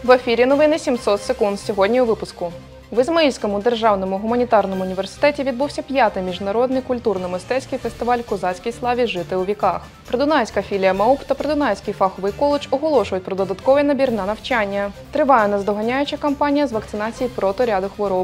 В ефірі новини 700 секунд. Сьогодні у випуску. В Ізмаїльському державному гуманітарному університеті відбувся 5-й міжнародний культурно-мистецький фестиваль «Козацькій славі жити у віках». Придунайська філія МАУП та Придунайський фаховий коледж оголошують про додатковий набір на навчання. Триває наздоганяюча кампанія з вакцинації проти ряду хвороб.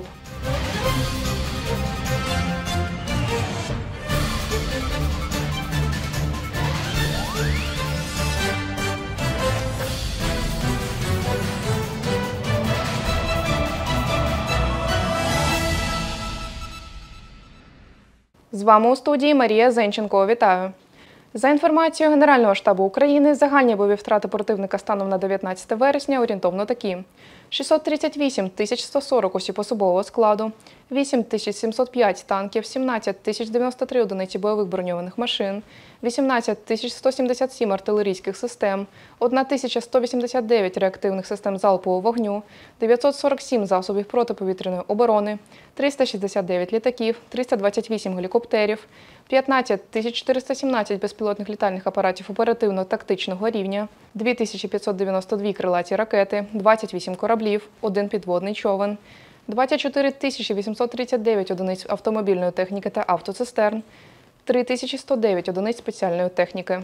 З вами у студії Марія Зенченко. Вітаю! За інформацією Генерального штабу України, загальні бойові втрати противника станом на 19 вересня орієнтовно такі. 638 140 осіб особового складу, 8 705 танків, 17 093 одиниці бойових броньованих машин, 18 177 артилерійських систем, 1 189 реактивних систем залпового вогню, 947 засобів протиповітряної оборони, 369 літаків, 328 гелікоптерів, 15 417 безпілотних літальних апаратів оперативно-тактичного рівня, 2592 крилаті ракети, 28 кораблів, 1 підводний човен, 24 839 одиниць автомобільної техніки та автоцистерн, 3109 одиниць спеціальної техніки.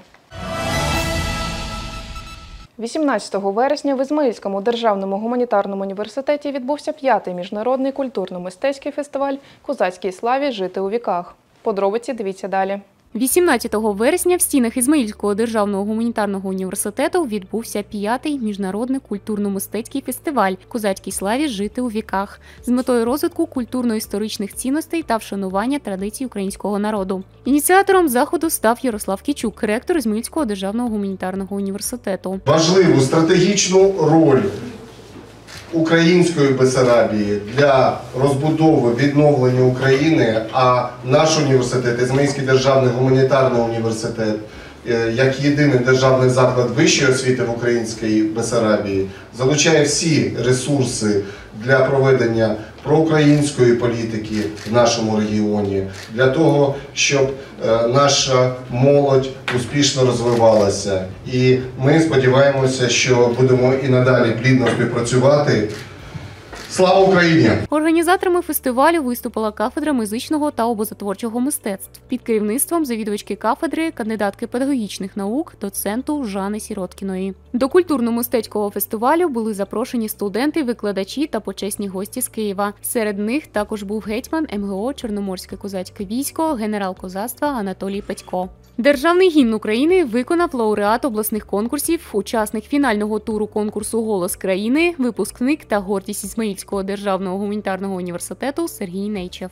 18 вересня в Ізмаїльському державному гуманітарному університеті відбувся 5-й міжнародний культурно-мистецький фестиваль «Козацькій славі жити у віках». Подробиці дивіться далі. 18 вересня в стінах Ізмаїльського державного гуманітарного університету відбувся 5-й міжнародний культурно-мистецький фестиваль «Козацькій славі жити у віках» з метою розвитку культурно-історичних цінностей та вшанування традицій українського народу. Ініціатором заходу став Ярослав Кічук, ректор Ізмаїльського державного гуманітарного університету. Важливу стратегічну роль Української Бессарабії для розбудови, відновлення України, а наш університет, Ізмаїльський державний гуманітарний університет, як єдиний державний заклад вищої освіти в Українській Бессарабії, залучає всі ресурси для проведення проукраїнської політики в нашому регіоні, для того, щоб наша молодь успішно розвивалася. І ми сподіваємося, що будемо і надалі плідно співпрацювати. Слава Україні! Організаторами фестивалю виступила кафедра музичного та образотворчого мистецтв під керівництвом завідувачки кафедри, кандидатки педагогічних наук, доценту Жани Сіроткіної. До культурно-мистецького фестивалю були запрошені студенти, викладачі та почесні гості з Києва. Серед них також був гетьман МГО «Чорноморське козацьке військо», генерал козацтва Анатолій Петько. Державний гімн України виконав лауреат обласних конкурсів, учасник фінального туру конкурсу «Голос країни», випускник та гордість Ізмаїльського державного гуманітарного університету Сергій Нейчев.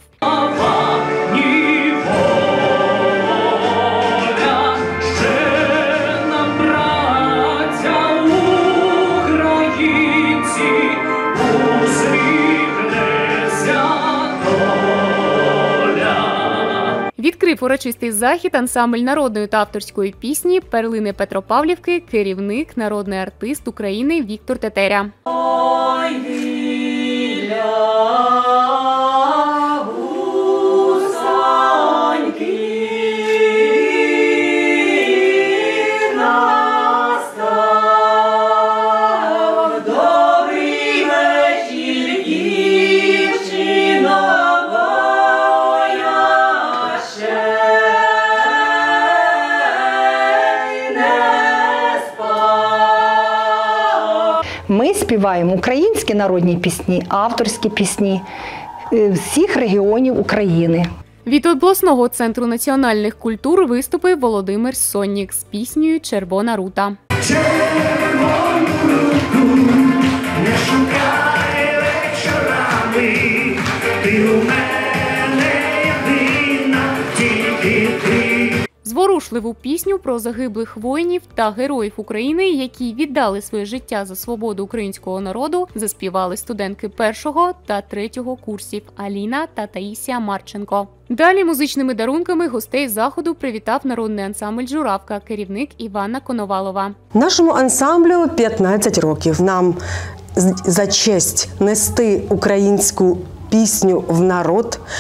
Відкрив урочистий захід ансамбль народної та авторської пісні «Перлини Петропавлівки», керівник, народний артист України Віктор Тетеря. Ми співаємо українські народні пісні, авторські пісні всіх регіонів України. Від обласного центру національних культур виступив Володимир Соннік з піснею «Червона рута». Червону руту не шукай вечорами, ти у мене єдина, тільки ти. Зворушливу пісню про загиблих воїнів та героїв України, які віддали своє життя за свободу українського народу, заспівали студентки 1-го та 3-го курсів Аліна та Таїсія Марченко. Далі музичними дарунками гостей заходу привітав народний ансамбль «Журавка», керівник Іванна Коновалова. Нашому ансамблю 15 років. Нам за честь нести українську пісню в народ,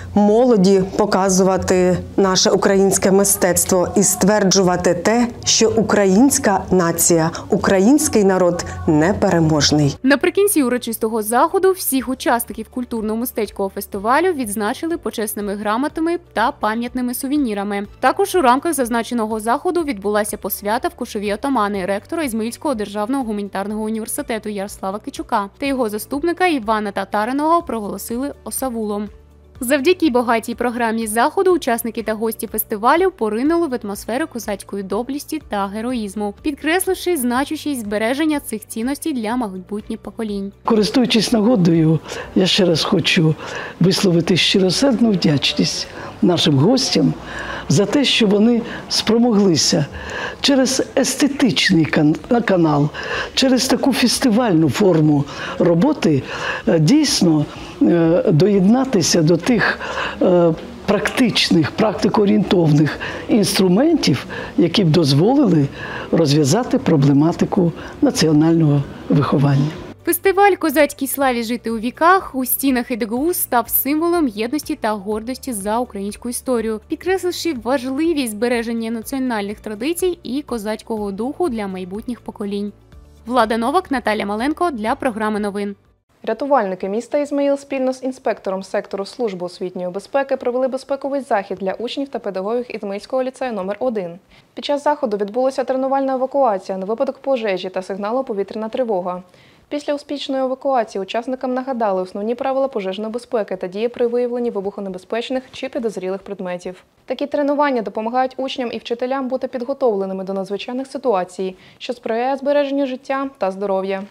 молоді показувати наше українське мистецтво і стверджувати те, що українська нація, український народ непереможний. Наприкінці урочистого заходу всіх учасників культурно-мистецького фестивалю відзначили почесними грамотами та пам'ятними сувенірами. Також у рамках зазначеного заходу відбулася посвята в кошові отамани ректора Ізмаїльського державного гуманітарного університету Ярослава Кичука та його заступника Івана Татариного проголосили осавулом. Завдяки багатій програмі заходу учасники та гості фестивалю поринули в атмосферу козацької доблесті та героїзму, підкресливши значущість збереження цих цінностей для майбутніх поколінь. Користуючись нагодою, я ще раз хочу висловити щиросердну вдячність нашим гостям за те, що вони спромоглися через естетичний канал, через таку фестивальну форму роботи дійсно доєднатися до тих практичних, практикоорієнтовних інструментів, які б дозволили розв'язати проблематику національного виховання. Фестиваль «Козацькій славі жити у віках» у стінах ІДГУ став символом єдності та гордості за українську історію, підкресливши важливість збереження національних традицій і козацького духу для майбутніх поколінь. Влада Новак, Наталя Маленко для програми новин. Рятувальники міста Ізмаїл спільно з інспектором сектору служби освітньої безпеки провели безпековий захід для учнів та педагогів Ізмаїльського ліцею номер 1. Під час заходу відбулася тренувальна евакуація на випадок пожежі та сигналу «Повітряна тривога». Після успішної евакуації учасникам нагадали основні правила пожежної безпеки та дії при виявленні вибухонебезпечних чи підозрілих предметів. Такі тренування допомагають учням і вчителям бути підготовленими до надзвичайних ситуацій, що сприяє збереженню життя та здоров'я.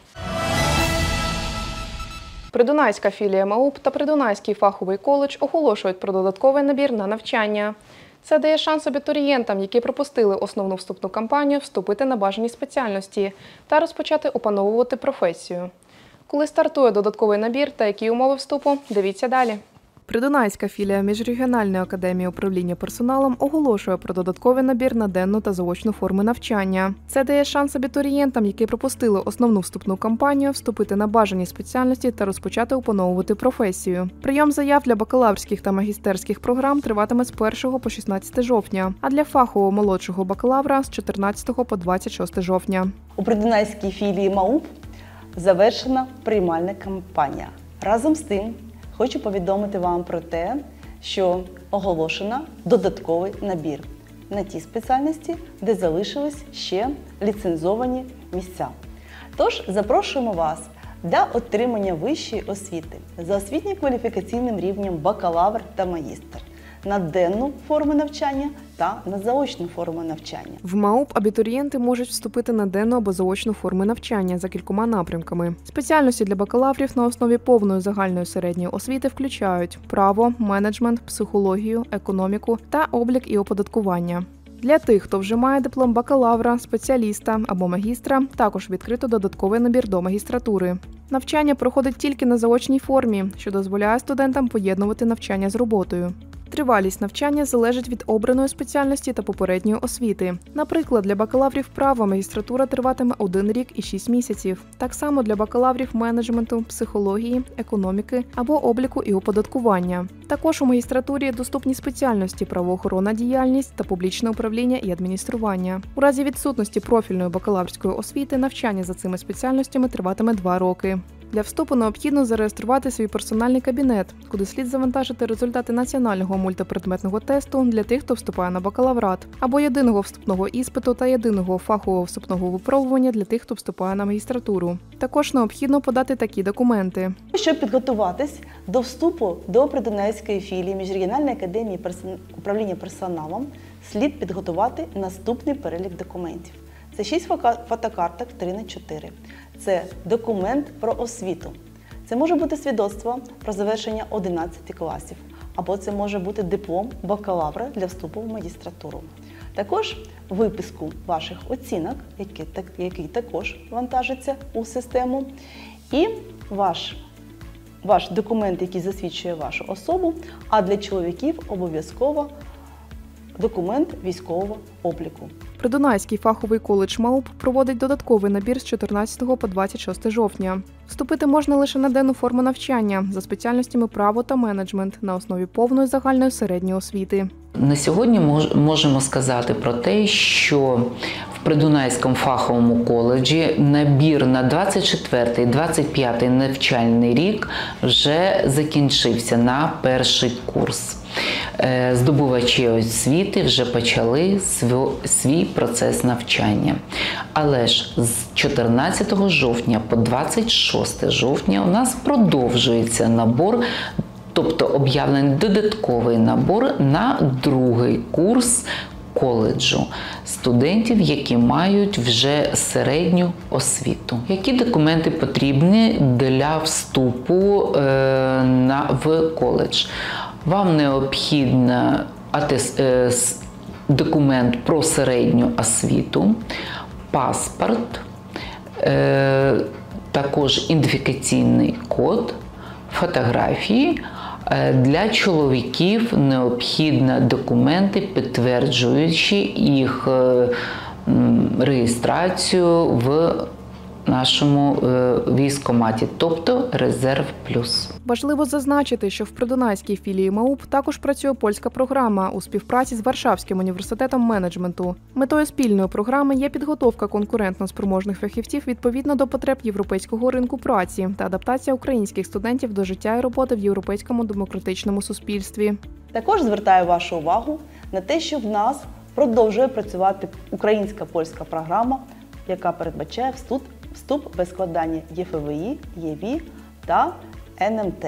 Придунайська філія МАУП та Придунайський фаховий коледж оголошують про додатковий набір на навчання. Це дає шанс абітурієнтам, які пропустили основну вступну кампанію, вступити на бажані спеціальності та розпочати опановувати професію. Коли стартує додатковий набір та які умови вступу, дивіться далі. Придунайська філія Міжрегіональної академії управління персоналом оголошує про додатковий набір на денну та заочну форми навчання. Це дає шанс абітурієнтам, які пропустили основну вступну кампанію, вступити на бажані спеціальності та розпочати опановувати професію. Прийом заяв для бакалаврських та магістерських програм триватиме з 1 по 16 жовтня, а для фахового молодшого бакалавра – з 14 по 26 жовтня. У Придунайській філії МАУП завершена приймальна кампанія. Разом з тим, хочу повідомити вам про те, що оголошено додатковий набір на ті спеціальності, де залишились ще ліцензовані місця. Тож запрошуємо вас для отримання вищої освіти за освітньо-кваліфікаційним рівнем бакалавр та магістр на денну форму навчання та на заочну форму навчання. В МАУП абітурієнти можуть вступити на денну або заочну форми навчання за кількома напрямками. Спеціальності для бакалаврів на основі повної загальної середньої освіти включають право, менеджмент, психологію, економіку та облік і оподаткування. Для тих, хто вже має диплом бакалавра, спеціаліста або магістра, також відкрито додатковий набір до магістратури. Навчання проходить тільки на заочній формі, що дозволяє студентам поєднувати навчання з роботою. Тривалість навчання залежить від обраної спеціальності та попередньої освіти. Наприклад, для бакалаврів права магістратура триватиме 1 рік і 6 місяців. Так само для бакалаврів менеджменту, психології, економіки або обліку і оподаткування. Також у магістратурі доступні спеціальності правоохоронна діяльність та публічне управління і адміністрування. У разі відсутності профільної бакалаврської освіти навчання за цими спеціальностями триватиме 2 роки. Для вступу необхідно зареєструвати свій персональний кабінет, куди слід завантажити результати національного мультипредметного тесту для тих, хто вступає на бакалаврат, або єдиного вступного іспиту та єдиного фахового вступного випробування для тих, хто вступає на магістратуру. Також необхідно подати такі документи. Щоб підготуватись до вступу до Придунайської філії Міжрегіональної академії управління персоналом, слід підготувати наступний перелік документів. Це 6 фотокарток 3х4. Це документ про освіту. Це може бути свідоцтво про завершення 11 класів, або це може бути диплом бакалавра для вступу в магістратуру. Також виписку ваших оцінок, який також вантажиться у систему, і ваш документ, який засвідчує вашу особу, а для чоловіків обов'язково документ військового обліку. Придунайський фаховий коледж МАУП проводить додатковий набір з 14 по 26 жовтня. Вступити можна лише на денну форму навчання за спеціальностями право та менеджмент на основі повної загальної середньої освіти. На сьогодні можемо сказати про те, що в Придунайському фаховому коледжі набір на 24-25 навчальний рік вже закінчився на перший курс. Здобувачі освіти вже почали свій процес навчання. Але ж з 14 жовтня по 26 жовтня у нас продовжується набор, тобто об'явлений додатковий набор на другий курс коледжу студентів, які мають вже середню освіту. Які документи потрібні для вступу в коледж? Вам необхідно документ про середню освіту, паспорт, також ідентифікаційний код, фотографії. Для чоловіків необхідні документи, підтверджуючи їх реєстрацію в нашому військкоматі, тобто Резерв Плюс. Важливо зазначити, що в Придунайській філії МАУП також працює польська програма у співпраці з Варшавським університетом менеджменту. Метою спільної програми є підготовка конкурентно-спроможних фахівців відповідно до потреб європейського ринку праці та адаптація українських студентів до життя і роботи в європейському демократичному суспільстві. Також звертаю вашу увагу на те, що в нас продовжує працювати українсько-польська програма, яка передбачає вступ без складання ЄФВІ, ЄВІ та НМТ.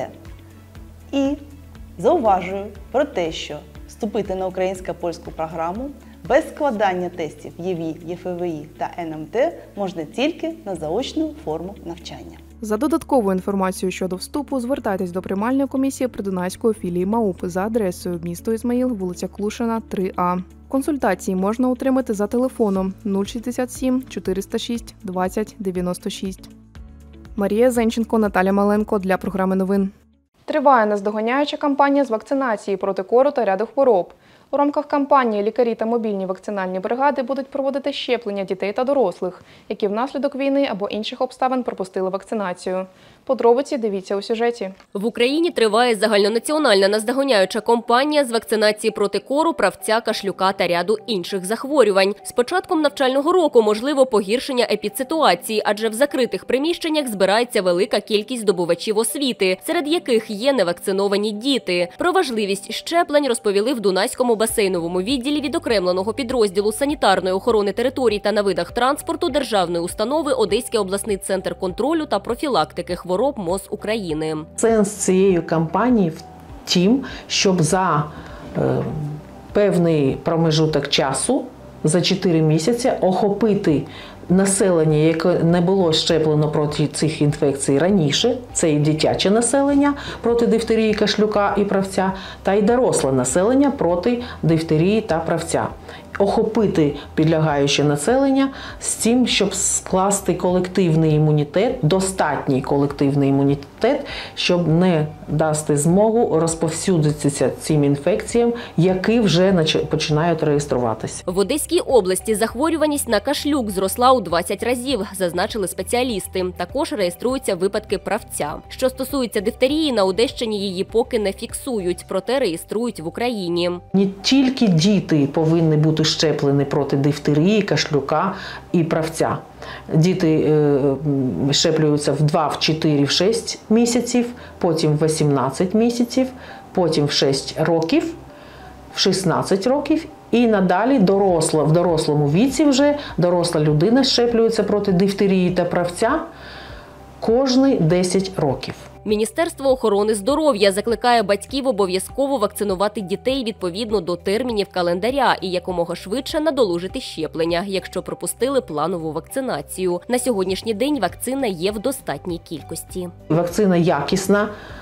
І зауважую про те, що вступити на українсько-польську програму без складання тестів ЄВІ, ЄФВІ та НМТ можна тільки на заочну форму навчання. За додатковою інформацією щодо вступу звертайтесь до приймальної комісії Придунайської філії МАУП за адресою місто Ізмаїл, вулиця Клушина, 3А. Консультації можна отримати за телефоном 067 406 20 96. Марія Зенченко, Наталя Маленко для програми новин. Триває наздоганяюча кампанія з вакцинації проти кору та ряду хвороб. У рамках кампанії лікарі та мобільні вакцинальні бригади будуть проводити щеплення дітей та дорослих, які внаслідок війни або інших обставин пропустили вакцинацію. Подробиці дивіться у сюжеті. В Україні триває загальнонаціональна наздоганяюча кампанія з вакцинації проти кору, правця, кашлюка та ряду інших захворювань. З початком навчального року можливо погіршення епідситуації, адже в закритих приміщеннях збирається велика кількість здобувачів освіти, серед яких є невакциновані діти. Про важливість щеплень розповіли в Дунайському басейновому відділі відокремленого підрозділу санітарної охорони територій та на видах транспорту державної установи Одеський обласний центр контролю та профілактики хвороб МОЗ України. Сенс цієї кампанії в тім, щоб за певний промежуток часу, за 4 місяці, охопити населення, яке не було щеплено проти цих інфекцій раніше, це і дитяче населення проти дифтерії, кашлюка і правця, та й доросле населення проти дифтерії та правця. Охопити підлягаюче населення з тим, щоб скласти колективний імунітет, достатній колективний імунітет, щоб не дати змогу розповсюдитися цим інфекціям, які вже починають реєструватися. В Одеській області захворюваність на кашлюк зросла у 20 разів, зазначили спеціалісти. Також реєструються випадки правця. Що стосується дифтерії, на Одещині її поки не фіксують, проте реєструють в Україні. Не тільки діти повинні бути щеплені проти дифтерії, кашлюка і правця. Діти щеплюються в 2, в 4, в 6 місяців, потім в 18 місяців, потім в 6 років, в 16 років і надалі в дорослому віці вже доросла людина щеплюється проти дифтерії та правця кожні 10 років. Міністерство охорони здоров'я закликає батьків обов'язково вакцинувати дітей відповідно до термінів календаря і якомога швидше надолужити щеплення, якщо пропустили планову вакцинацію. На сьогоднішній день вакцина є в достатній кількості. Вакцина якісна,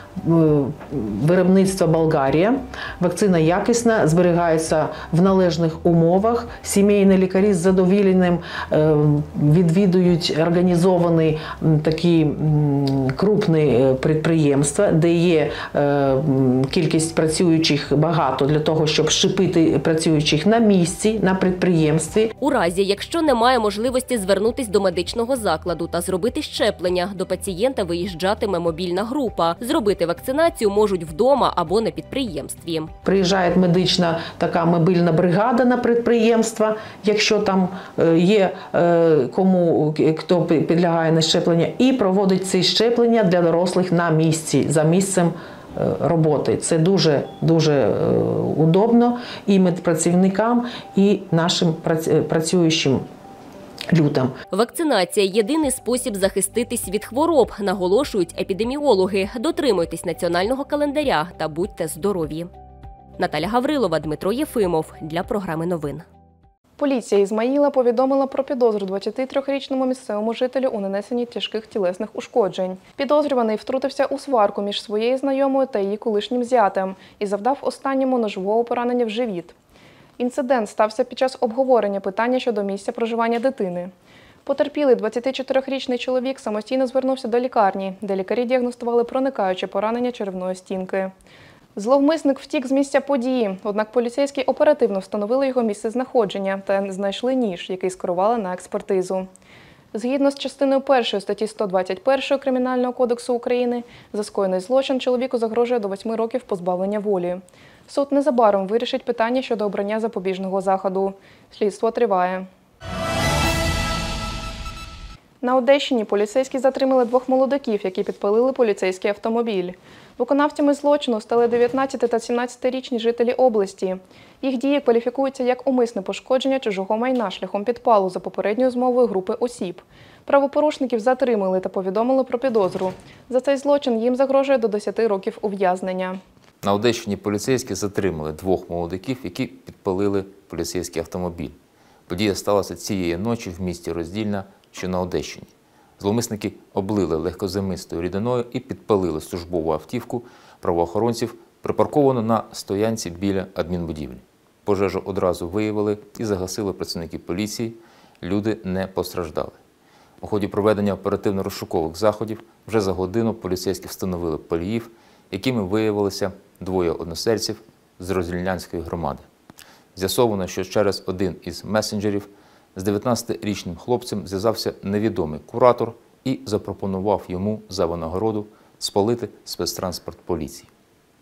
виробництва Болгарія. Вакцина якісна, зберігається в належних умовах. Сімейні лікарі з задоволенням відвідують організовані такі крупні підприємства, де є кількість працюючих багато для того, щоб щепити працюючих на місці, на підприємстві. У разі, якщо немає можливості звернутися до медичного закладу та зробити щеплення, до пацієнта виїжджатиме мобільна група. Зробити вакцинацію можуть вдома або на підприємстві. Приїжджає медична така мобільна бригада на підприємство, якщо там є хто підлягає на щеплення, і проводить ці щеплення для дорослих на місці, за місцем роботи. Це дуже удобно і медпрацівникам, і нашим працюючим людям. Вакцинація – єдиний спосіб захиститись від хвороб, наголошують епідеміологи. Дотримуйтесь національного календаря та будьте здорові. Наталя Гаврилова, Дмитро Єфимов для програми новин. Поліція Ізмаїла повідомила про підозру 23-річному місцевому жителю у нанесенні тяжких тілесних ушкоджень. Підозрюваний втрутився у сварку між своєю знайомою та її колишнім зятем і завдав останньому ножового поранення в живіт. Інцидент стався під час обговорення питання щодо місця проживання дитини. Потерпілий 24-річний чоловік самостійно звернувся до лікарні, де лікарі діагностували проникаюче поранення черевної стінки. Зловмисник втік з місця події, однак поліцейські оперативно встановили його місце знаходження та знайшли ніж, який скерували на експертизу. Згідно з частиною 1 статті 121 Кримінального кодексу України, за скоєний злочин чоловіку загрожує до 8 років позбавлення волі. Суд незабаром вирішить питання щодо обрання запобіжного заходу. Слідство триває. На Одещині поліцейські затримали 2 молодиків, які підпалили поліцейський автомобіль. Виконавцями злочину стали 19 та 17-річні жителі області. Їх дії кваліфікуються як умисне пошкодження чужого майна шляхом підпалу за попередньою змовою групи осіб. Правопорушників затримали та повідомили про підозру. За цей злочин їм загрожує до 10 років ув'язнення. На Одещині поліцейські затримали 2 молодиків, які підпалили поліцейський автомобіль. Подія сталася цієї ночі в місті Роздільна, що на Одещині. Зловмисники облили легкозаймистою рідиною і підпалили службову автівку правоохоронців, припарковану на стоянці біля адмінбудівлі. Пожежу одразу виявили і загасили працівники поліції, люди не постраждали. У ході проведення оперативно-розшукових заходів вже за годину поліцейські встановили паліїв, якими виявилися 2 односельців з Роздільнянської громади. З'ясовано, що через один із месенджерів з 19-річним хлопцем зв'язався невідомий куратор і запропонував йому за винагороду спалити спецтранспорт поліції.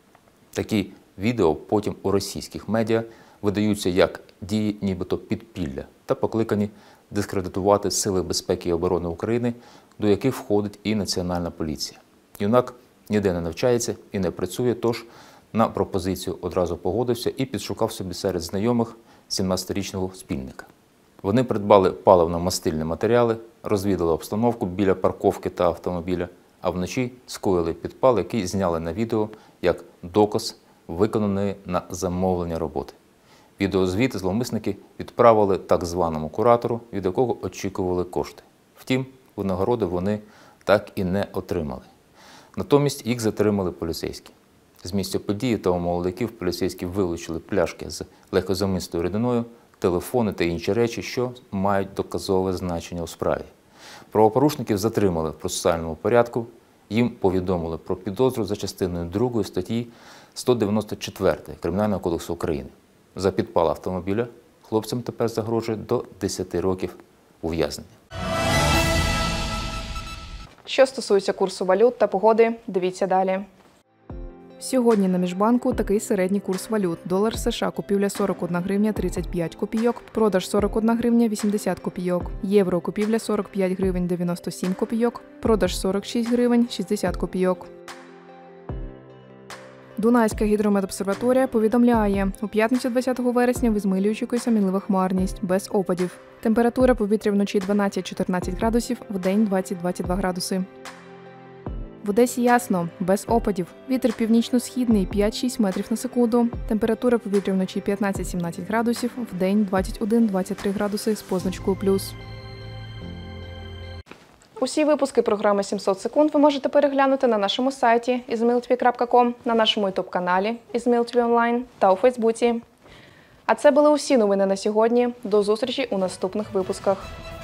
Такі відео потім у російських медіа видаються як дії нібито підпілля та покликані дискредитувати Сили безпеки і оборони України, до яких входить і Національна поліція. Юнак ніде не навчається і не працює, тож на пропозицію одразу погодився і підшукав собі серед знайомих 17-річного спільника. Вони придбали паливно-мастильні матеріали, розвідали обстановку біля парковки та автомобіля, а вночі скоїли підпал, який зняли на відео як доказ виконаної на замовлення роботи. Відеозвіт зловмисники відправили так званому куратору, від якого очікували кошти. Втім, винагороди вони так і не отримали. Натомість їх затримали поліцейські. З місця події та у молодиків поліцейські вилучили пляшки з легкозаймистою рідиною, телефони та інші речі, що мають доказове значення у справі. Правопорушників затримали в процесуальному порядку, їм повідомили про підозру за частиною 2 статті 194 Кримінального кодексу України. За підпал автомобіля хлопцям тепер загрожує до 10 років ув'язнення. Що стосується курсу валют та погоди, дивіться далі. Сьогодні на Міжбанку такий середній курс валют. Долар США купівля 41 гривня 35 копійок, продаж 41 гривня 80 копійок. Євро купівля 45 гривень 97 копійок, продаж 46 гривень 60 копійок. Дунайська гідрометобсерваторія повідомляє, у п'ятницю 20 вересня в Ізмаїлі очікується мінлива хмарність, без опадів. Температура повітря вночі 12-14 градусів, вдень 20-22 градуси. В Одесі ясно, без опадів. Вітер північно-східний 5-6 метрів на секунду. Температура повітря вночі 15-17 градусів, вдень 21-23 градуси з позначкою плюс. Усі випуски програми «700 секунд» ви можете переглянути на нашому сайті izmailtv.com, на нашому ютуб-каналі «Izmailtv онлайн» та у Фейсбуці. А це були усі новини на сьогодні. До зустрічі у наступних випусках.